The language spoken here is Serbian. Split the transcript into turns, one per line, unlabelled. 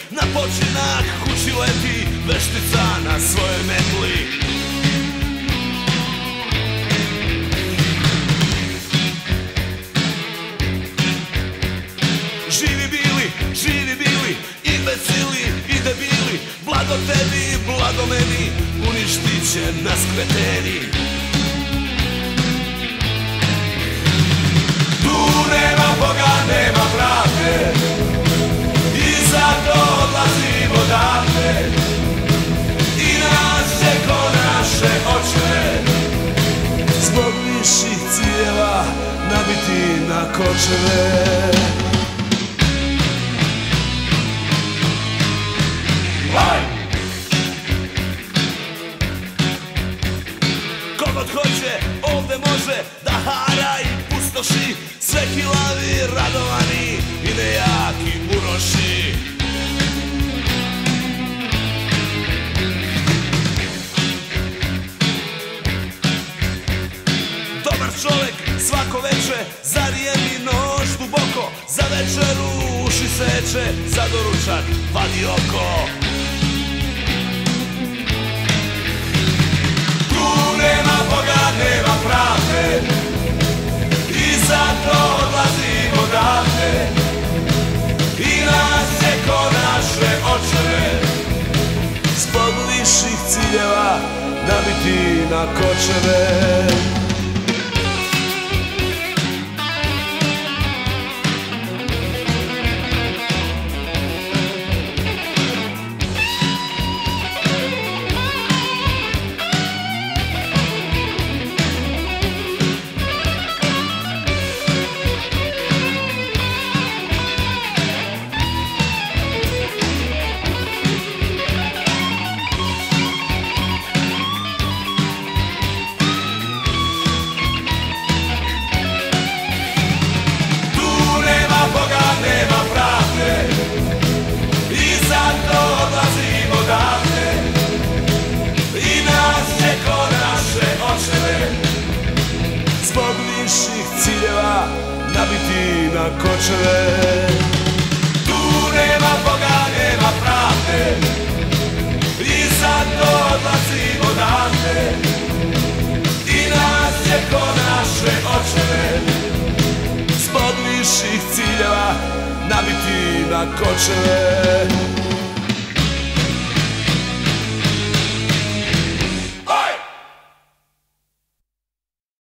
na počinak kući leti veštica na svojoj metli. Živi bili, imbecili i debili, blago tebi, blago meni, uništit će nas kreteni. Tu nema Boga, nema pravde, i zato odlazimo odavde, i nas će ko naše očeve zbog viših ciljeva nabiti na kočeve. Kogod hoće ovde može da hara i pustoši, sve kilavi, radovani i nejaki uroši. Dobar čovek svako veče zarijemi nož duboko, za večeru uši seče, za doručak vadi oko. Nema Boga, nema pravde, i zato odlazimo odavde, i nas će ko naše očeve zbog viših ciljeva nabiti na kočeve. Zbog viših ciljeva nabiti na kočeve. Tu nema Boga, nema pravde, i zato odlazimo odavde, i nas će ko naše očeve zbog viših ciljeva nabiti na kočeve.